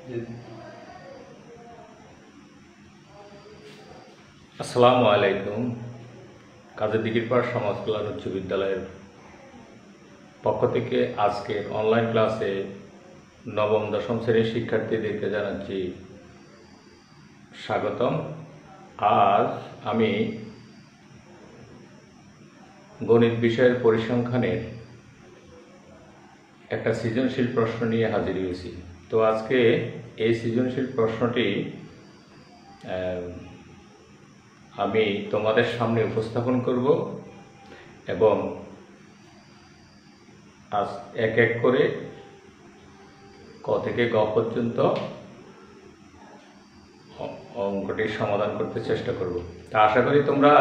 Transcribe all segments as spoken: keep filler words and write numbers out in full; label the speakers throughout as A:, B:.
A: আসসালামু আলাইকুম। কাজী দিঘিরপাড় সমাজ কল্যাণ উচ্চ বিদ্যালয়ের পক্ষ থেকে আজকে অনলাইন ক্লাসে নবম দশম শ্রেণীর শিক্ষার্থীদেরকে জানাচ্ছি স্বাগতম। আজ আমি গণিত বিষয়ের পরিসংখ্যানের একটা সৃজনশীল প্রশ্ন নিয়ে হাজির হয়েছি। তো আজকে এই সৃজনশীল প্রশ্নটি আমি তোমাদের সামনে উপস্থাপন করব এবং আজ এক এক করে ক থেকে গ পর্যন্ত অঙ্কটির সমাধান করতে চেষ্টা করব। তা আশা করি তোমরা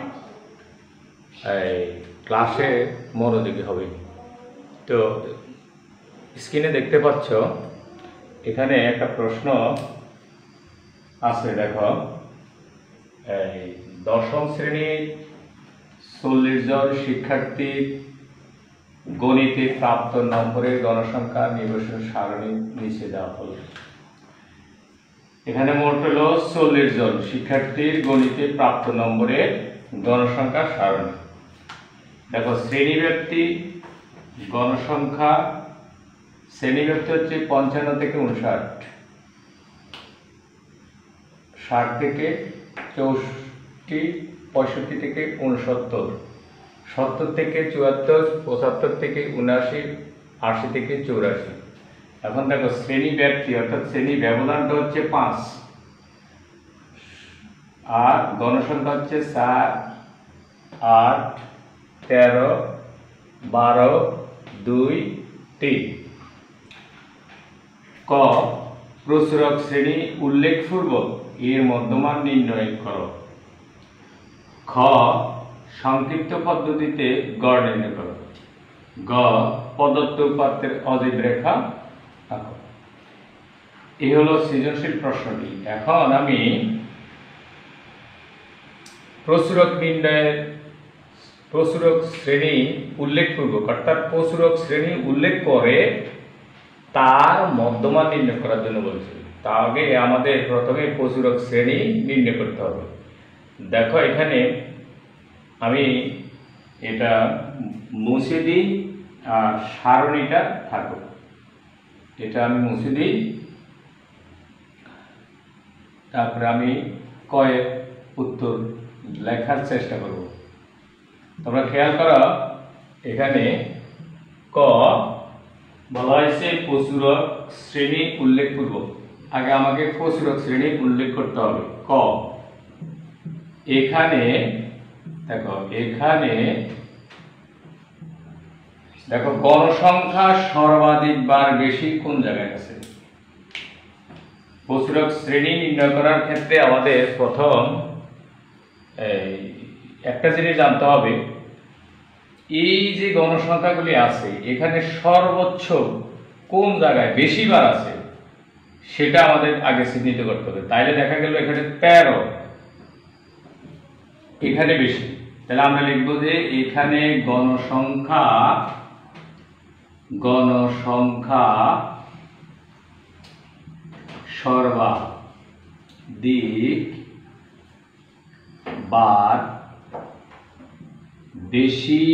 A: এই ক্লাসে মনোযোগী হবে। তো স্ক্রিনে দেখতে পাচ্ছ এখানে একটা প্রশ্ন আছে, দেখো। এই দশম শ্রেণীর চল্লিশ জন শিক্ষার্থীর গণিতে প্রাপ্ত নম্বরের গণসংখ্যা নির্বাচন সারণী নিচে দেওয়া হল। এখানে মোট হলো চল্লিশ জন শিক্ষার্থীর গণিতে প্রাপ্ত নম্বরের গণসংখ্যা সারণী। দেখো, শ্রেণীব্যাপ্তি গণসংখ্যা শ্রেণীব্যাপ্তি হচ্ছে পঞ্চান্ন থেকে উনষাট, ষাট থেকে চৌষট্টি, পঁয়ষট্টি থেকে উনসত্তর, সত্তর থেকে চুয়াত্তর, পঁচাত্তর থেকে উনআশি, আশি থেকে চৌরাশি। এখন দেখো, শ্রেণী ব্যাপ্তি অর্থাৎ শ্রেণী ব্যবধানটা হচ্ছে পাঁচ, আর গণসংখ্যা হচ্ছে চার, আট, তেরো, বারো, দুই, তিন। ক, প্রচুরক শ্রেণী উল্লেখপূর্বক এর মধ্যমান নির্ণয় করো। খ, সংক্ষিপ্ত পদ্ধতিতে গড় নির্ণয় করো। গ, প্রদত্ত উপাত্তের অজীব রেখা আঁকো। এই হলো সৃজনশীল প্রশ্নটি। এখন আমি প্রচুরক নির্ণয়ের প্রচুরক শ্রেণী উল্লেখপূর্বক অর্থাৎ প্রচুরক শ্রেণী উল্লেখ করে তার মধ্যমান নির্ণয় করার জন্য বলছি। তার আগে আমাদের প্রথমে প্রচুরক শ্রেণী নির্ণয় করতে হবে। দেখো, এখানে আমি এটা মুছে দিই আর সারণীটা থাকো, এটা আমি মুছে দিই। তারপরে আমি কয়েক উত্তর লেখার চেষ্টা করব। তোমরা খেয়াল করো, এখানে ক বলা হয়েছে প্রচুরক শ্রেণী উল্লেখপূর্বক। আগে আমাকে প্রচুরক শ্রেণী উল্লেখ করতে হবে। ক, এখানে দেখো এখানে দেখো গণসংখ্যা সর্বাধিক বার বেশি কোন জায়গায় আছে। প্রচুরক শ্রেণী নির্ণয় করার ক্ষেত্রে আমাদের প্রথম এই একটা জিনিস জানতে হবে, এই যে গণসংখ্যাগুলি আছে এখানে সর্বোচ্চ কোন জায়গায় বেশি বার আছে সেটা আমাদের আগে চিহ্নিত করতে হবে। তাইলে দেখা গেল এখানে তেরো, এখানে বেশি, তাহলে আমরা লিখব যে এখানে গণসংখ্যা গণসংখ্যা সর্বাধিক বার বেশি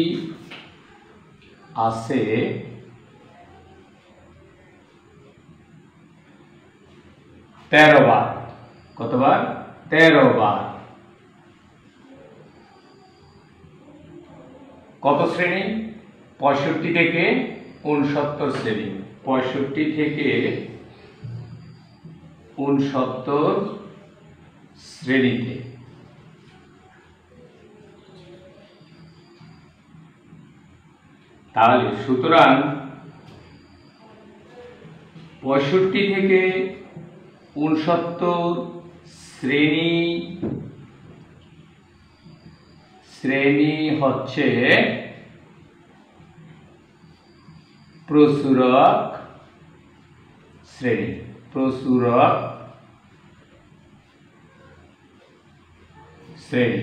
A: আছে তেরো বার। কতবার? তেরো বার। কত শ্রেণী? পঁয়ষট্টি থেকে উনসত্তর শ্রেণী। পঁয়ষট্টি থেকে উনসত্তর শ্রেণীতে। তাহলে সুতরাং পঁয়ষট্টি থেকে উনসত্তর শ্রেণী শ্রেণী হচ্ছে প্রচুরক শ্রেণী। প্রচুরক শ্রেণী।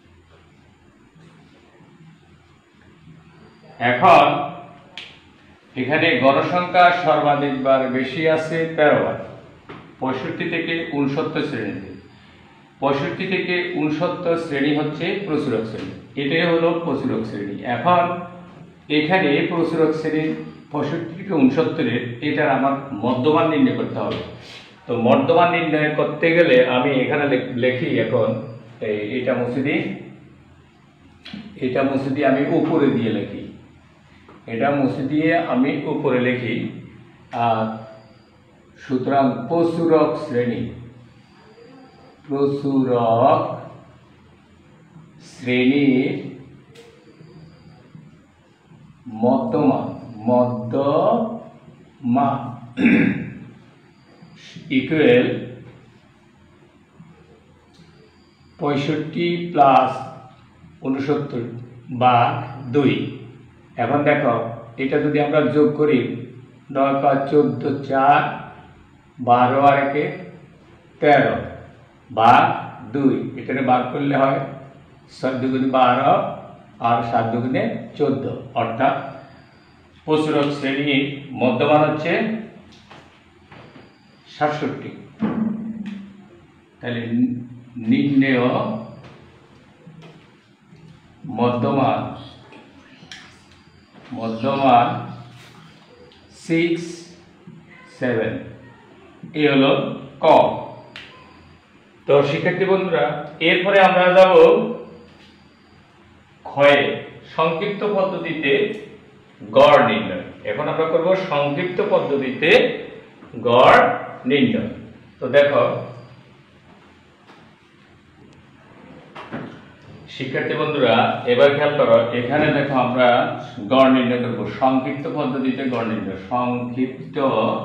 A: এখন এখানে গণসংখ্যা সর্বাধিক বার বেশি আছে তেরো বার, পঁয়ষট্টি থেকে উনসত্তর শ্রেণীতে। পঁয়ষট্টি থেকে উনসত্তর শ্রেণী হচ্ছে প্রচুরক শ্রেণী, এটাই হলো প্রচুরক শ্রেণী। এখন এখানে প্রচুরক শ্রেণীর পঁয়ষট্টি থেকে উনসত্তরের এটার আমার মধ্যমান নির্ণয় করতে হবে। তো মধ্যমান নির্ণয় করতে গেলে আমি এখানে লিখি, এখন এটা মুছে দিই, এটা মুছে দিয়ে আমি উপরে দিয়ে লিখি, এটা মুছে দিয়ে আমি উপরে লিখি। সুতরাং প্রচুরক শ্রেণী, প্রচুরক শ্রেণীর মধ্যমান, মধ্যমান ইকুয়াল পঁয়ষট্টি প্লাস উনসত্তর বা দুই। এখন দেখো এটা যদি আমরা যোগ করি, নয় পাঁচ চোদ্দ, চার, বারো আর একে তেরো বা দুই, এখানে বার করলে হয় সাত দুগুণে বারো আর সাত দুগুণে চোদ্দ, অর্থাৎ প্রচুরক শ্রেণীর মধ্যমান হচ্ছে সাতষট্টি। তাহলে নির্ণেয় মধ্যমান, মধ্যমান সিক্স সেভেন, এই হলো ক। তো শিক্ষার্থী বন্ধুরা, এরপরে আমরা যাব ক্ষয়ে, সংক্ষিপ্ত পদ্ধতিতে গড় নির্ণয়। এখন আমরা করব সংক্ষিপ্ত পদ্ধতিতে গড় নির্ণয়। তো দেখো শিক্ষার্থী বন্ধুরা, এবার খেয়াল করো, এখানে দেখো আমরা গড় নির্ণয় করব সংক্ষিপ্ত পদ্ধতিতে গড় নির্ণয়। সংক্ষিপ্ত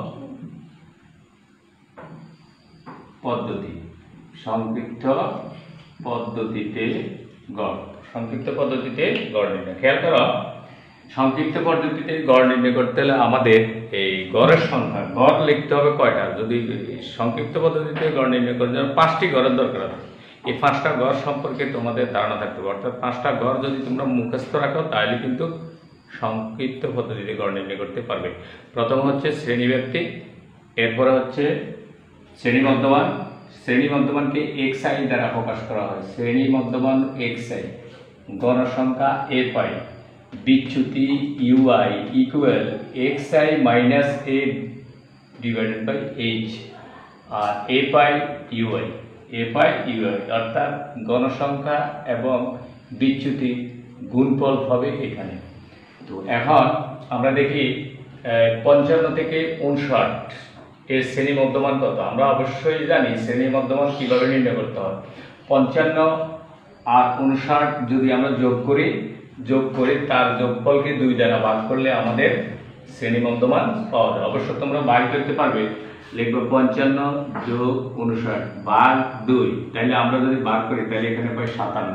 A: পদ্ধতি, সংক্ষিপ্ত পদ্ধতিতে গড়, সংক্ষিপ্ত পদ্ধতিতে গড় নির্ণয়। খেয়াল করো, সংক্ষিপ্ত পদ্ধতিতে গড় নির্ণয় করতে হলে আমাদের এই গড়ের সংখ্যা, গড় লিখতে হবে কয়টা? যদি সংক্ষিপ্ত পদ্ধতিতে গড় নির্ণয় করতে হবে, পাঁচটি গড়ের দরকার হবে। এই পাঁচটা গড় সম্পর্কে তোমাদের ধারণা থাকতে হবে, অর্থাৎ পাঁচটা গড় যদি তোমরা মুখস্থ রাখো তাহলে কিন্তু সংক্ষিপ্ত পদ্ধতিতে গড় নির্ণয় করতে পারবে। প্রথম হচ্ছে শ্রেণী ব্যক্তি, এরপরে হচ্ছে শ্রেণী মধ্যমান, শ্রেণী মধ্যমানকে এক্স আই দ্বারা প্রকাশ করা হয়, শ্রেণী মধ্যমান এক্স আই, গণসংখ্যা এ পাই, বিচ্যুতি u i equal x i minus A divided by H, আর এ পাই ইউআই, এ পাই ইউআই অর্থাৎ গণসংখ্যা এবং বিচ্যুতি গুণফল হবে এখানে। তো এখন আমরা দেখি পঞ্চান্ন থেকে উনষাট এর শ্রেণী মধ্যমান কত? আমরা অবশ্যই জানি শ্রেণী মধ্যমান কিভাবে নির্ণয় করতে হয়। পঞ্চান্ন আর উনষাট যদি আমরা যোগ করি, যোগ করে তার যোগফলকে দুই দ্বারা ভাগ করলে আমাদের শ্রেণী মধ্যমান পাওয়া যায়। অবশ্য তোমরা ভাগ করতে পারবে, লিখবো পঞ্চান্ন যোগ উনষাট ভাগ দুই, তাহলে আমরা যদি ভাগ করি তাহলে এখানে পাই সাতান্ন,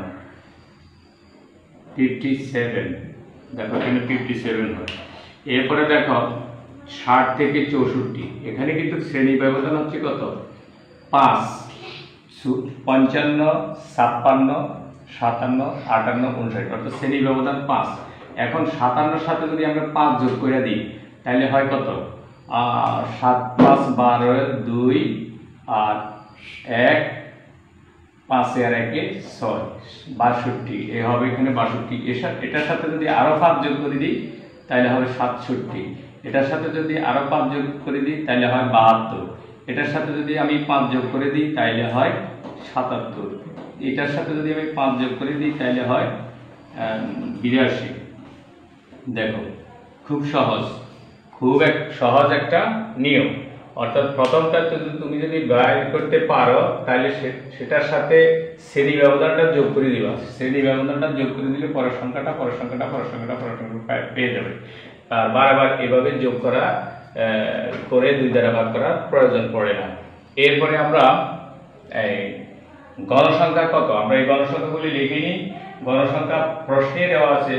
A: ফিফটি সেভেন। দেখো এখানে ফিফটি সেভেন হয়। এরপরে দেখো ষাট থেকে চৌষট্টি, এখানে কিন্তু শ্রেণী ব্যবধান হচ্ছে কত? পাঁচ। পঞ্চান্ন, ছাপ্পান্ন, সাতান্ন, আটান্ন, উনষাট, অর্থাৎ শ্রেণী ব্যবধান পাঁচ। এখন সাতান্নর সাথে যদি আমরা পাঁচ যোগ করে দিই তাহলে হয় কত? সাত পাঁচ বারো, দুই আর এক, পাঁচে আর একে ছয়, বাষট্টি, এ হবে এখানে বাষট্টি। এটার সাথে যদি আরো পাঁচ যোগ করে দিই তাহলে হবে সাতষট্টি, এটার সাথে যদি আরো পাঁচ যোগ করে দিই তাহলে হয় বাহাত্তর, এটার সাথে যদি আমি পাঁচ যোগ করে দিই তাহলে হয় সাতাত্তর, এটার সাথে যদি আমি পাঁচ যোগ করে দিই তাহলে হয় বিরাশি। দেখো খুব সহজ, খুব এক সহজ একটা নিয়ম। অর্থাৎ প্রথমটা যদি তুমি যদি বাইর করতে পারো তাহলে সেটার সাথে শ্রেণী ব্যবধানটা যোগ করে দিবা, শ্রেণী ব্যবধানটা যোগ করে দিলে পরের সংখ্যাটা পরের সংখ্যাটা পরের সংখ্যাটা পরের সংখ্যাটা পেয়ে যাবে। আর বারবার এভাবে যোগ করা করে দুই দ্বারা ভাগ করার প্রয়োজন পড়ে না। এরপরে আমরা এই গণসংখ্যা কত, আমরা এই গণসংখ্যাগুলি লিখে নিই। গণসংখ্যা প্রশ্নে দেওয়া আছে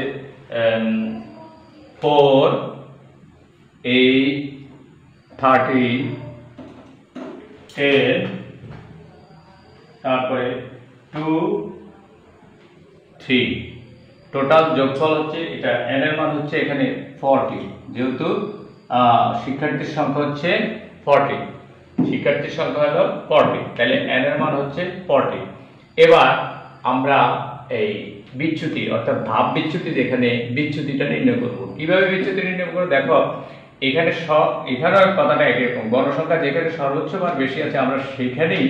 A: ফোর, এইট, থার্টিন, টেন, তারপরে টু, থ্রি। টোটাল যোগফল হচ্ছে এটা, এন এর মান হচ্ছে এখানে ফর্টি, যেহেতু শিক্ষার্থীর সংখ্যা হচ্ছে ফর্টি, শিক্ষার্থীর সংখ্যা হলো ফর্টি, তাহলে এন এর মান হচ্ছে ফর্টি। এবার আমরা এই বিচ্যুতি অর্থাৎ ধাপ বিচ্যুতি, যেখানে বিচ্যুতিটা নির্ণয় করব। কিভাবে বিচ্যুতি নির্ণয় করব? দেখো এখানে সব এখানেও কথাটা একই রকম, গণসংখ্যা যেখানে সর্বোচ্চ মান বেশি আছে আমরা সেখানেই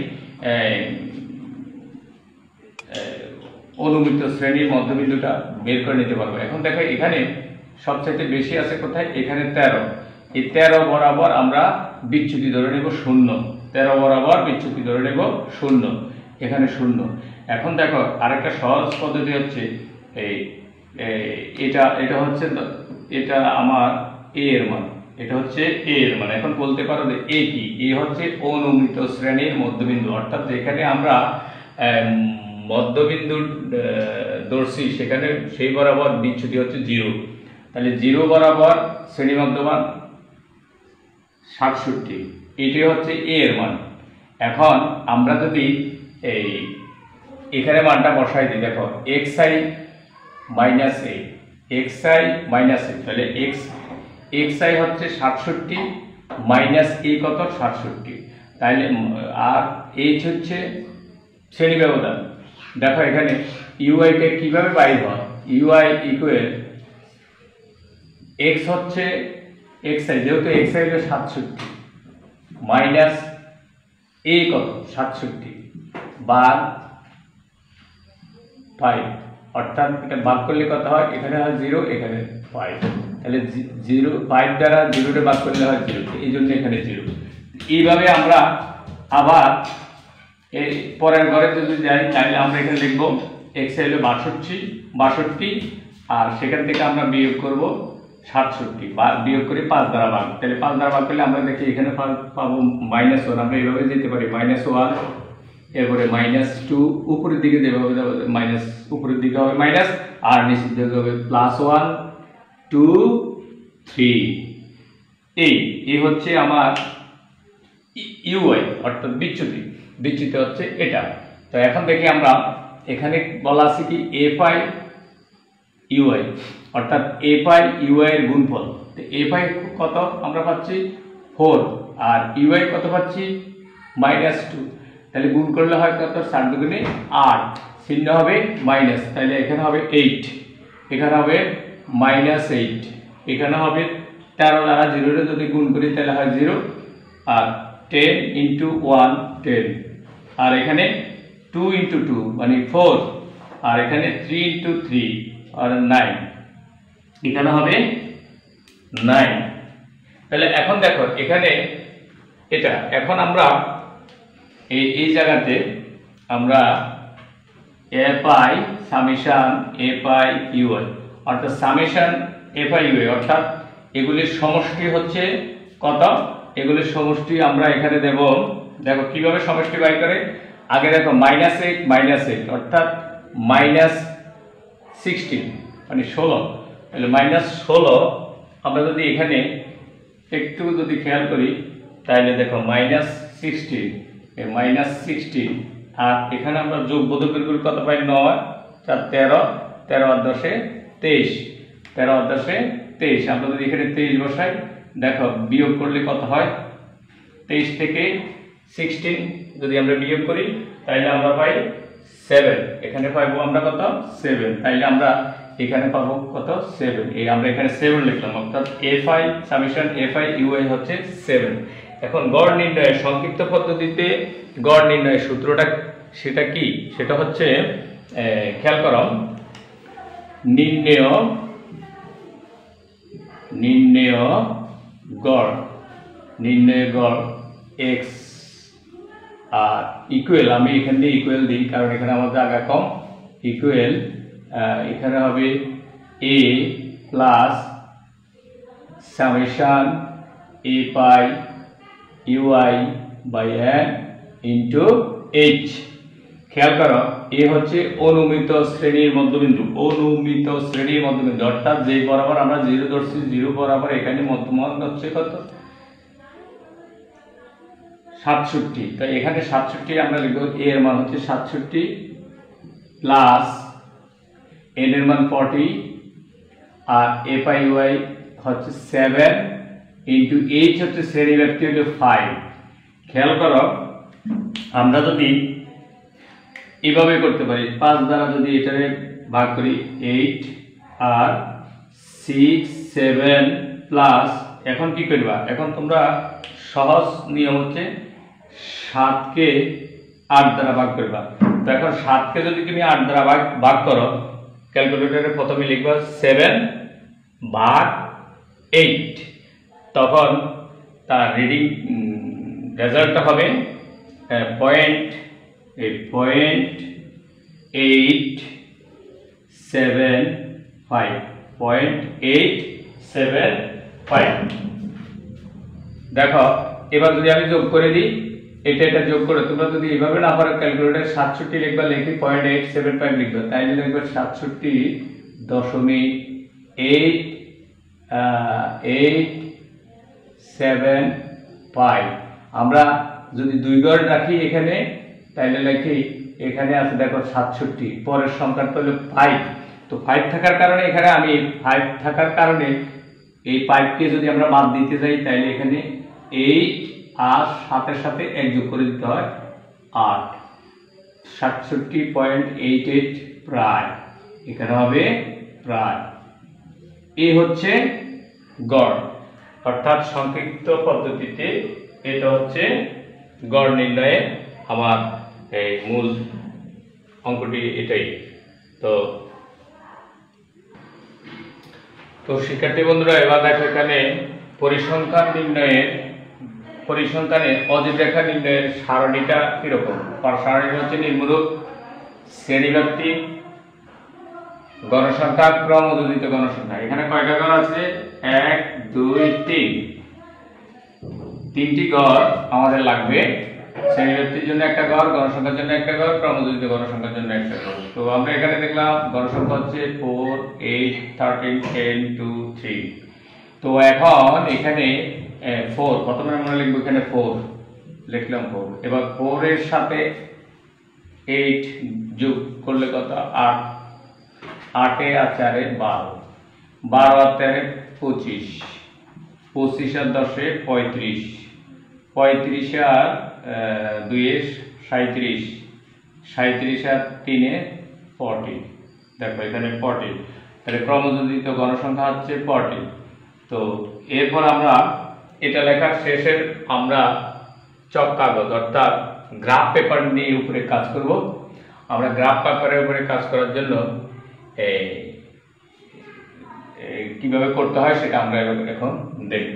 A: অনুমিত শ্রেণীর মধ্যবিন্দুটা বের করে নিতে পারবো। এখন দেখো এখানে সবচাইতে বেশি আছে কোথায়? এখানে তেরো, এই তেরো বরাবর আমরা বিচ্যুতি ধরে নেব শূন্য, তেরো বরাবর বিচ্যুতি ধরে নেব শূন্য, এখানে শূন্য। এখন দেখো আরেকটা সহজ পদ্ধতি হচ্ছে এই এটা এটা হচ্ছে এটা আমার এ এর মান, এটা হচ্ছে এ এর মান। এখন বলতে পারো যে এ কি? এ হচ্ছে অনুমিত শ্রেণীর মধ্যবিন্দু, অর্থাৎ যেখানে আমরা মধ্যবিন্দু দর্শী সেখানে সেই বরাবর বিচ্যুতি হচ্ছে জিরো, তাহলে জিরো বরাবর শ্রেণী মধ্যমান সাতষট্টি, এটি হচ্ছে এ এর মান। এখন আমরা যদি এই এখানে মানটা বসাই দিই, দেখো x i minus A, x i minus A, তাহলে এক্স এক্স আই হচ্ছে সাতষট্টি মাইনাস এ কত? সাতষট্টি, তাহলে আর এইচ হচ্ছে শ্রেণী ব্যবধান। দেখো এখানে ইউআইটা কিভাবে বাইর হয়? ইউআই ইকুয়াল এক্স হচ্ছে এক্স আই, যেহেতু এক্স আই হলো সাতষট্টি মাইনাস এ কত? সাতষট্টি বার ফাইভ, অর্থাৎ এটা ভাগ করলে কত হয়? এখানে হয় জিরো, এখানে ফাইভ, তাহলে জিরো ফাইভ দ্বারা জিরোটা ভাগ করলে হয় জিরো, এই জন্য এখানে জিরো। এইভাবে আমরা আবার এই পরের ঘরে যদি যাই তাহলে আমরা এখানে লিখবো এক্স হলো বাষট্টি বাষট্টি আর সেখান থেকে আমরা বিয়োগ করব সাতষট্টি, বা বিয়োগ করে পাঁচ দ্বারা ভাগ, তাহলে পাঁচ দ্বারা ভাগ করলে আমরা দেখি এখানে পাবো মাইনাস ওয়ান, আমরা এইভাবে যেতে পারি মাইনাস ওয়ান, এরপরে মাইনাস টু, উপরের দিকে যেভাবে যাবে মাইনাস, উপরের দিকে হবে মাইনাস, আর নিচের দিকে হবে প্লাস ওয়ান টু থ্রি। এই এই হচ্ছে আমার ইউআই অর্থাৎ বিচ্যুতি, বিচ্যুতি হচ্ছে এটা। তো এখন দেখি আমরা এখানে বলা আছে কি এফ আই ইউআই, অর্থাৎ এফ আই ইউআই এর গুণফল। তো এফ আই কত আমরা পাচ্ছি? ফোর, আর ইউআই কত পাচ্ছি? মাইনাস টু, তাহলে গুণ করলে হয় কত? সাত দুগুণে আট, চিহ্ন হবে মাইনাস, তাহলে এখানে হবে এইট, এখানে হবে মাইনাস এইট, এখানে হবে তেরো দ্বারা জিরোটা যদি গুণ করি তাহলে হয় জিরো, আর টেন ইন্টু ওয়ান টেন, আর এখানে টু ইন্টু টু মানে ফোর, আর এখানে থ্রি ইন্টু থ্রি আর নাইন, এখানে হবে নাইন। তাহলে এখন দেখো এখানে এটা, এখন আমরা এই এই জায়গাতে আমরা f i summation f i u i, অর্থাৎ সামেশন এফ আই ইউআই অর্থাৎ এগুলির সমষ্টি হচ্ছে কত? এগুলির সমষ্টি আমরা এখানে দেব। দেখো কিভাবে সমষ্টি বাই করে, আগে দেখো মাইনাস এইট মাইনাস এইট অর্থাৎ মাইনাস সিক্সটিন মানে ষোলো, তাহলে মাইনাস ষোলো আমরা যদি এখানে একটু যদি খেয়াল করি তাহলে দেখো মাইনাস সিক্সটিন, মাইনাস সিক্সটিন, আর এখানে আমরা যোগ বোধকের গুলি কত পাই? নয়, চার তেরো, তেরো আর দশে তেইশ, তেরো আর দশে তেইশ, আমরা যদি এখানে তেইশ বসাই দেখো বিয়োগ করলে কত হয়? তেইশ থেকে সিক্সটিন যদি আমরা বিয়োগ করি তাহলে আমরা পাই সেভেন, এখানে পাইবো আমরা কত? সেভেন, তাইলে আমরা এখানে পাবো কত? সেভেন। এই আমরা এখানে সেভেন লিখলাম, অর্থাৎ f i summation f i u i হচ্ছে সেভেন। এখন গড় নির্ণয়ের সংক্ষিপ্ত পদ্ধতিতে গড় নির্ণয়ের সূত্রটা সেটা কি? সেটা হচ্ছে খেয়াল করো, নির্ণেয় নির্ণেয় গড়, নির্ণয় গড় এক্স আর ইকুয়াল, আমি এখান দিয়ে ইকুয়াল দিই কারণ এখানে আমার জায়গা কম, ইকুয়াল এখানে হবে এ প্লাস সামেশন এ পাই u i by N into H. খেয়াল করো এ হচ্ছে অনুমিত শ্রেণীর মধ্যবিন্দু, অনুমিত শ্রেণীর মধ্যবিন্দু অর্থাৎ যে বরাবর আমরা জিরো ধরছি, জিরো বরাবর এখানে মধ্যমান হচ্ছে কত? সাতষট্টি, তো এখানে সাতষট্টি আমরা লিখবো এ এর মান হচ্ছে সাতষট্টি প্লাস এন এর মান ফর্টি আর এফ আই ইউআই হচ্ছে সেভেন ইন্টু এইচ হচ্ছে শ্রেণী ব্যাপ্তি হলো ফাইভ। খেয়াল করো, আমরা যদি এভাবে করতে পারি, পাঁচ দ্বারা যদি এটারে ভাগ করি, এইট আর সিক্স সেভেন প্লাস, এখন কি করবা, এখন তোমরা সহজ নিয়ম হচ্ছে সাতকে আট দ্বারা ভাগ করবা। তো এখন সাতকে যদি তুমি আট দ্বারা ভাগ ভাগ করো, ক্যালকুলেটরে প্রথমে লিখবা সেভেন ভাগ এইট, তখন তার রিডিং রেজাল্টটা হবে point point eight seven five point eight seven five. দেখো এবার যদি আমি যোগ করে দিই, এটা এটা যোগ করে, তোমরা যদি এইভাবে না পারো ক্যালকুলেটর সাতষট্টি লিখবা, লিখি পয়েন্ট এইট সেভেন ফাইভ লিখবা, তাইলে লিখবা সাতষট্টি দশমিক এইট এইট সেভেন ফাইভ। আমরা যদি দুই গড় রাখি এখানে, তাইলে লিখি এখানে আছে দেখো সাতষট্টি, পরের সংখ্যাটা হলো ফাইভ। তো ফাইভ থাকার কারণে এখানে আমি ফাইভ থাকার কারণে এই ফাইভকে যদি আমরা বাদ দিতে যাই, তাইলে এখানে এইট আর সাতের সাথে এক যোগ করে দিতে হয় আট, সাতষট্টি পয়েন্ট এইট এইট প্রায়, এখানে হবে প্রায়। এই হচ্ছে গড়, অর্থাৎ সংক্ষিপ্ত পদ্ধতিতে এটা হচ্ছে গড় নির্ণয়ে আমার এই মূল অঙ্কটি এটাই। তো তো শিক্ষার্থী বন্ধুরা, এবার দেখো এখানে পরিসংখ্যান নির্ণয়ের পরিসংখ্যানের অজীব রেখা নির্ণয়ের সারণীটা কিরকম। সারণীটা হচ্ছে নিম্নরূপ: শ্রেণীব্যাপ্তি, গণসংখ্যা, ক্রম অনুযায়ী গণসংখ্যা। এখানে কয়টা গড় আছে? এক দুই তিন, তিনটি গড় আমাদের লাগবে। শ্রেণীব্যাপ্তির জন্য একটা গড়, গণসংখ্যার জন্য একটা গড়, ক্রম অনুযায়ী গণসংখ্যার জন্য একটা গড়। তো আমরা এখানে দেখলাম গণসংখ্যা হচ্ছে four eight thirteen ten two three. তো এখন এখানে ফোর প্রথমে আমরা লিখবো, এখানে ফোর লিখলাম ফোর। এবার ফোর এর সাথে এইট যোগ করলে কত? আট, আটে আর চারে বারো, বারো আর তেরে পঁচিশ, পঁচিশ আর দশে পঁয়ত্রিশ, পঁয়ত্রিশ আর দুইয়ে সাঁত্রিশ, সাঁত্রিশ আর তিনে ফর্টি। দেখো এখানে ফর্টি, তাহলে ক্রমযোজিত গণসংখ্যা হচ্ছে ফর্টি। তো এরপর আমরা এটা লেখার শেষে আমরা চক কাগজ অর্থাৎ গ্রাফ পেপার নিয়ে উপরে কাজ করব। আমরা গ্রাফ পেপারের উপরে কাজ করার জন্য কিভাবে করতে হয় সেটা আমরা এখন দেখব।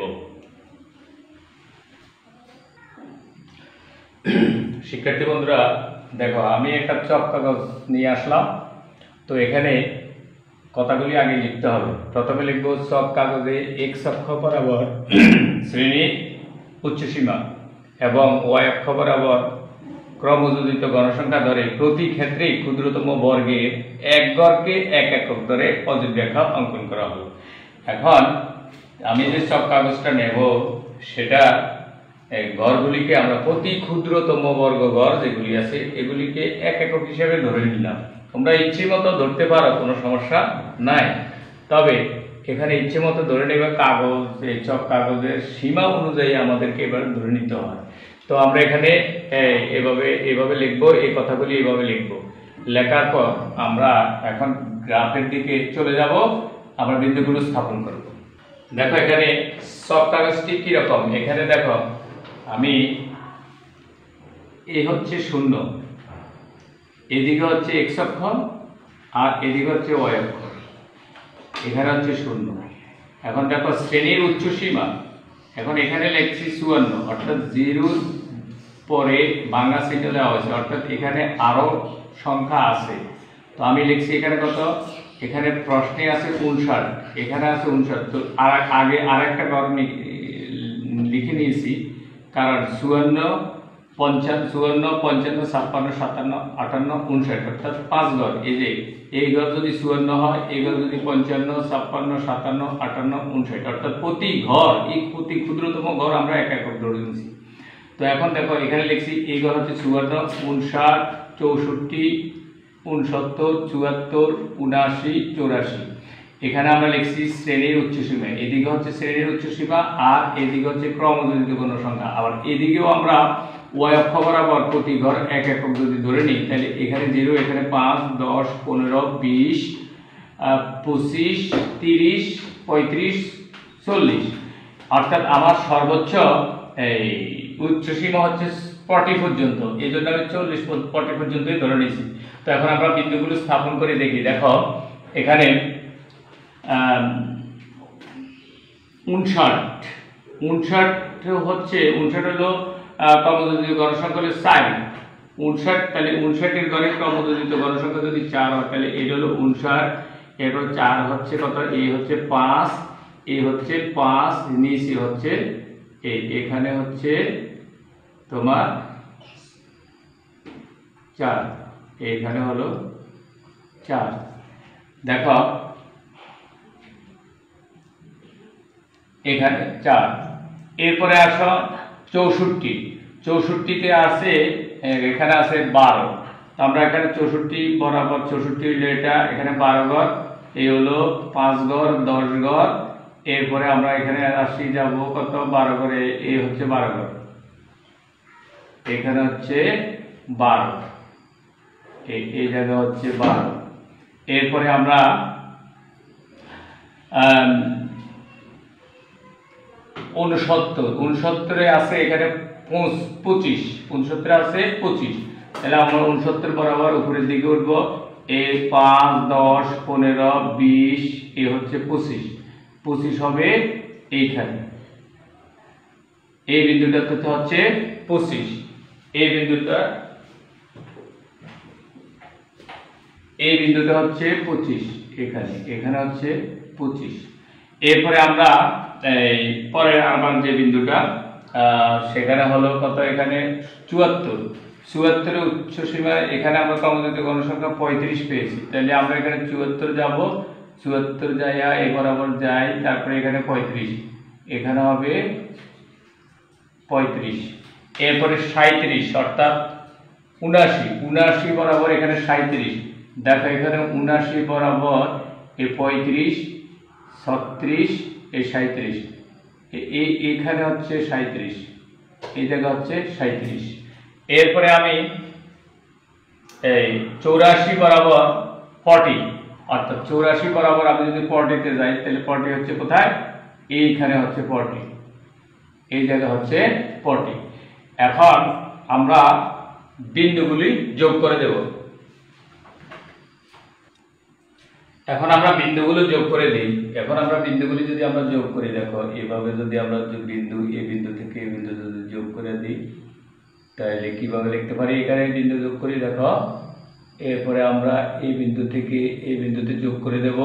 A: শিক্ষার্থী বন্ধুরা দেখো, আমি একটা চক কাগজ নিয়ে আসলাম। তো এখানে কথাগুলি আগে লিখতে হবে। প্রথমে লিখব চক কাগজে এক্স অক্ষ বরাবর শ্রেণীর উচ্চসীমা এবং ওয়াই অক্ষ বরাবর ক্রমযোজিত গণসংখ্যা ধরে প্রতি ক্ষেত্রেই ক্ষুদ্রতম বর্গের এক গড়কে এক একক ধরে অজীব রেখা অঙ্কন করা হলো। এখন আমি যে চক কাগজটা নেব সেটা গড়গুলিকে আমরা প্রতি ক্ষুদ্রতম বর্গ গড় যেগুলি আছে এগুলিকে এক একক হিসেবে ধরে নিলাম। তোমরা ইচ্ছে মতো ধরতে পারো, কোনো সমস্যা নাই। তবে এখানে ইচ্ছে মতো ধরে নেবে কাগজ, এই চক কাগজের সীমা অনুযায়ী আমাদেরকে এবার ধরে নিতে হয়। তো আমরা এখানে এভাবে এভাবে লিখবো, এই কথাগুলি এভাবে লিখবো। লেখার পর আমরা এখন গ্রাফের দিকে চলে যাব, আমরা বিন্দুগুলো স্থাপন করব। দেখো এখানে চক কাগজটি কিরকম, এখানে দেখো আমি এই হচ্ছে শূন্য, এদিকে হচ্ছে এক্স অক্ষ আর এদিকে হচ্ছে ওয়াই অক্ষ, এখানে হচ্ছে শূন্য। এখন দেখো শ্রেণীর উচ্চ সীমা, এখন এখানে লিখছি চুয়ান্ন, অর্থাৎ জিরোর পরে বাংলা চিহ্ন দেওয়া হয়েছে, অর্থাৎ এখানে আরো সংখ্যা আছে। তো আমি লিখছি এখানে কত, এখানে প্রশ্নে আছে উনষাট, এখানে আছে উনষাট। তো আর আগে আরেকটা গড় লিখে নিয়েছি, কারণ চুয়ান্ন পঞ্চান্ন চুয়ান্ন পঞ্চান্ন ছাপ্পান্ন সাতান্ন আটান্ন উনষাট, অর্থাৎ পাঁচ গড়। এই যে এই গড় যদি চুয়ান্ন হয়, এই গড় যদি পঞ্চান্ন ছাপ্পান্ন সাতান্ন আটান্ন উনষাট, অর্থাৎ প্রতি ঘর এই প্রতি ক্ষুদ্রতম ঘর আমরা এক একক ধরে নিয়েছি। তো এখন দেখো এখানে লিখছি এই ঘর হচ্ছে চুয়ান্ন, উনষাট, চৌষট্টি, উনসত্তর, চুয়াত্তর, উনআশি, চৌরাশি। এখানে আমরা লিখছি শ্রেণীর উচ্চসীমা, এদিকে হচ্ছে শ্রেণীর উচ্চসীমা আর এদিকে হচ্ছে ক্রমযোজিত গণসংখ্যা। আবার এদিকেও আমরা ওয়াই অক্ষ বরাবর প্রতি ঘর এক একক যদি ধরে নিই তাহলে এখানে জিরো, এখানে পাঁচ, দশ, পনেরো, বিশ, পঁচিশ, তিরিশ, পঁয়ত্রিশ, চল্লিশ, অর্থাৎ আমার সর্বোচ্চ এই উচ্চসীমা হচ্ছে পটি পর্যন্ত, এই জন্য আমি চল্লিশ পটি পর্যন্তই ধরে নিয়েছি। তো এখন আমরা বিন্দুগুলো স্থাপন করে দেখি। দেখো এখানে উনষাট উনষাট হচ্ছে উনষাট হলো ক্রমযোজিত গণসংখ্যা হলো চার, উনষাট, তাহলে উনষাটের ঘরে ক্রমযোজিত গণসংখ্যা যদি চার হয় তাহলে এটা হলো উনষাট, এরপর চার হচ্ছে কত, এই হচ্ছে পাঁচ, এই হচ্ছে পাঁচ, নিচে হচ্ছে এই, এখানে হচ্ছে তোমার চার, এখানে হলো চার। দেখো এখানে চার, এরপরে আসো চৌষট্টি, চৌষট্টিতে আছে এখানে আছে বারো, আমরা এখানে চৌষট্টি বরাবর চৌষট্টি হইলো এটা, এখানে বারো ঘর, এই হলো পাঁচ ঘর, দশ ঘর, এরপরে আমরা এখানে আসি যাব কত, বারো ঘরে, এই হচ্ছে বারো ঘর, এখানে হচ্ছে বারো, এই জায়গা হচ্ছে বারো। এরপরে আমরা উনসত্তর, উনসত্তরে আছে এখানে পঁচিশ, উনসত্তরে আছে পঁচিশ, তাহলে আমরা উনসত্তর বরাবর উপরের দিকে উঠবো, এই পাঁচ, দশ, পনেরো, বিশ, এ হচ্ছে পঁচিশ, পঁচিশ হবে এইখানে, এই বিন্দুটা হচ্ছে পঁচিশ, এই বিন্দুটা এই বিন্দুটা হচ্ছে পঁচিশ, এখানে এখানে হচ্ছে পঁচিশ। এরপরে আমরা এই পরে আমার যে বিন্দুটা সেখানে হলো কত, এখানে চুয়াত্তর, চুয়াত্তরের উচ্চসীমা, এখানে আমরা ক্রমযোজিত গণসংখ্যা পঁয়ত্রিশ পেয়েছি, তাহলে আমরা এখানে চুয়াত্তর যাব, চুয়াত্তর যাইয়া এই বরাবর যাই, তারপরে এখানে পঁয়ত্রিশ, এখানে হবে পঁয়ত্রিশ, এরপরে সাঁইত্রিশ অর্থাৎ উনাশি, উনাশি বরাবর এখানে সাঁইত্রিশ, দেখো এখানে উনাশি বরাবর এই পঁয়ত্রিশ, ছত্রিশ, এই সাঁইত্রিশ, এই এখানে হচ্ছে সাঁইত্রিশ, এই জায়গা হচ্ছে সাঁইত্রিশ। এরপরে আমি এই চৌরাশি বরাবর ফর্টি, অর্থাৎ চৌরাশি বরাবর আমি যদি ফর্টিতে যাই তাহলে ফর্টি হচ্ছে কোথায়, এইখানে হচ্ছে ফর্টি, এই জায়গা হচ্ছে ফর্টি। এখন আমরা বিন্দুগুলি যোগ করে দেব। এখন আমরা বিন্দুগুলো যোগ করে দিই। এখন আমরা বিন্দুগুলি যদি আমরা যোগ করি, দেখো এভাবে যদি আমরা বিন্দু এ বিন্দু থেকে এই বিন্দু যদি যোগ করে দিই তাহলে কিভাবে লিখতে পারি, এখানে বিন্দু যোগ করি, দেখো এরপরে আমরা এই বিন্দু থেকে এই বিন্দুতে যোগ করে দেব,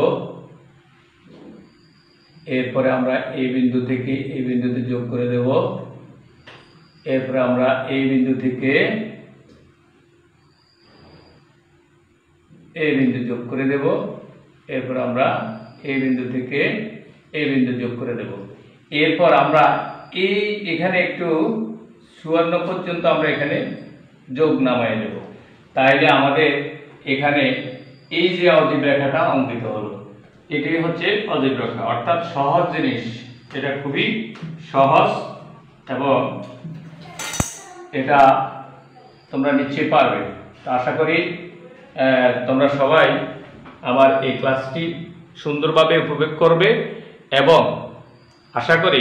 A: এরপরে আমরা এই বিন্দু থেকে এই বিন্দুতে যোগ করে দেব, এরপরে আমরা এই বিন্দু থেকে এই বিন্দু যোগ করে দেব, এরপর আমরা এই বিন্দু থেকে এই বিন্দু যোগ করে দেব। এরপর আমরা এই এখানে একটু চুয়ান্ন পর্যন্ত আমরা এখানে যোগ নামাই দেব, তাইলে আমাদের এখানে এই যে অজীব রেখাটা অঙ্কিত হলো, এটাই হচ্ছে অজীব রেখা, অর্থাৎ সহজ জিনিস, এটা খুবই সহজ এবং এটা তোমরা নিশ্চয়ই পারবে। তো আশা করি তোমরা সবাই আমার এই ক্লাসটি সুন্দরভাবে উপভোগ করবে এবং আশা করি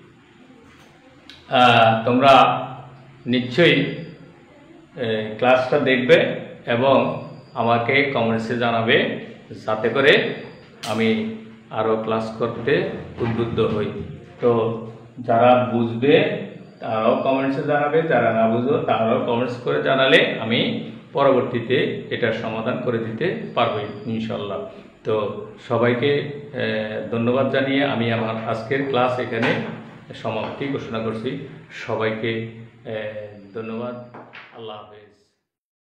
A: তোমরা নিশ্চয়ই ক্লাসটা দেখবে এবং আমাকে কমেন্টসে জানাবে, যাতে করে আমি আরও ক্লাস করতে উদ্বুদ্ধ হই। তো যারা বুঝবে তারাও কমেন্টসে জানাবে, যারা না বুঝবে তারাও কমেন্টস করে জানালে আমি পরবর্তীতে এটার সমাধান করে দিতে পারবো ইনশাল্লাহ। তো সবাইকে ধন্যবাদ জানিয়ে আমি আমার আজকের ক্লাস এখানে সমাপ্তি ঘোষণা করছি। সবাইকে ধন্যবাদ, আল্লাহ হাফেজ।